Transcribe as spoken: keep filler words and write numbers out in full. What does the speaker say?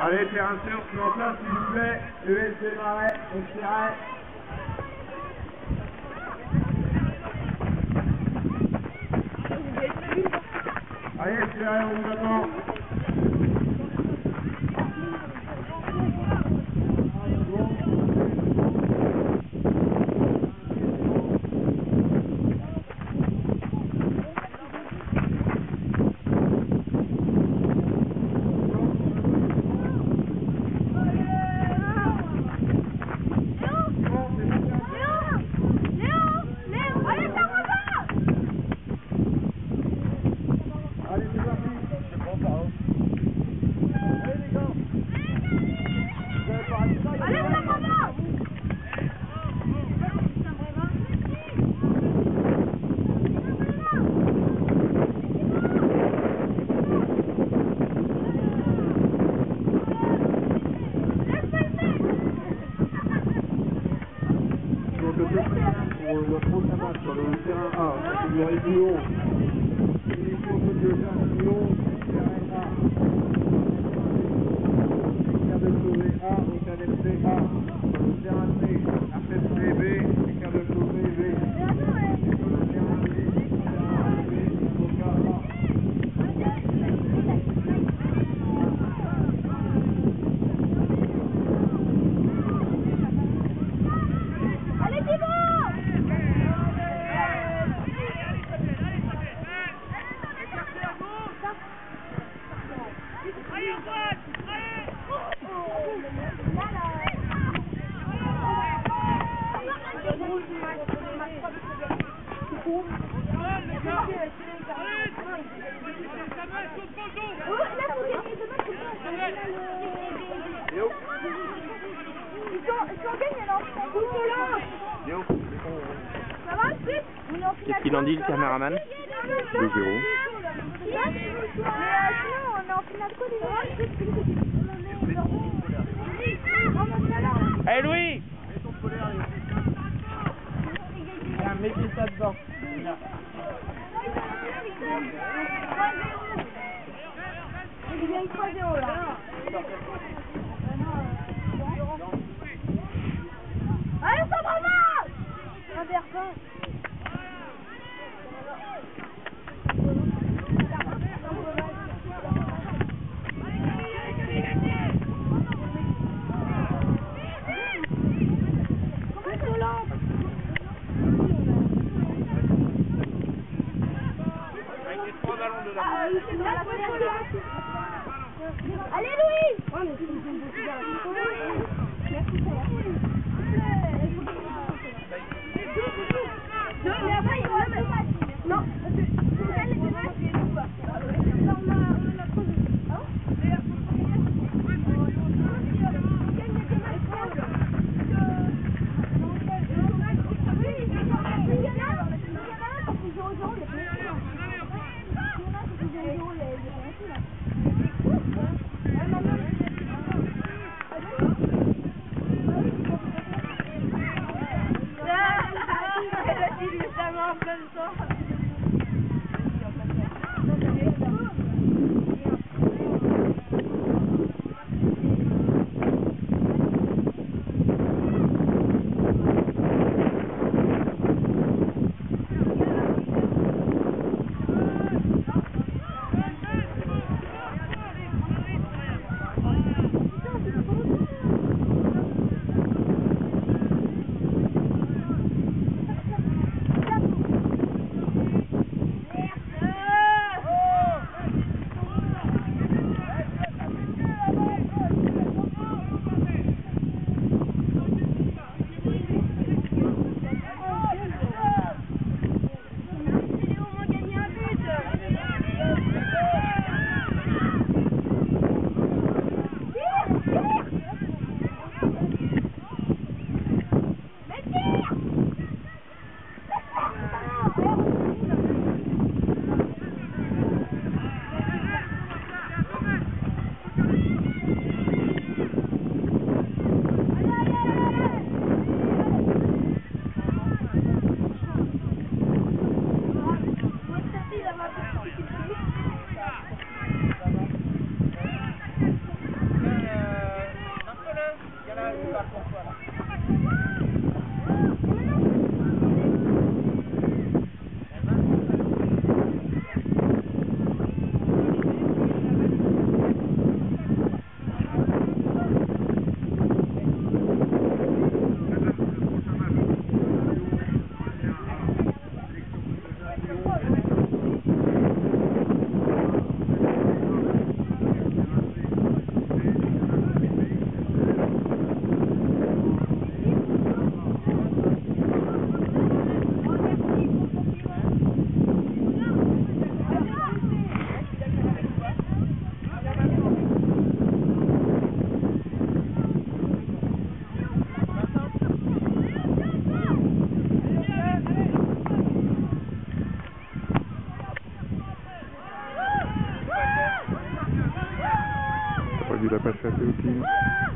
Allez, terrain sûr, je suis en place, s'il vous plaît. E S démarrait, Estuaire. Allez, Estuaire, on vous attend. Pour le prochain match sur le terrain A, catégorie U onze. Sélection de U onze, terrain A. Écart de Chauve A, écart de V E F B A. Sur le terrain C, A C B B, écart de Chauve B. Sur le terrain B, terrain B, écart A. Qu'est-ce qu'il en dit, le caméraman? deux zéro. Mais euh, sinon, on est en finale quoi déjà? Hey Louis! Mettez ça dedans. Il y a eu trois zéro là. Allez, Saint-Brevin! Allez Louis! Non, il a passé à Théophile.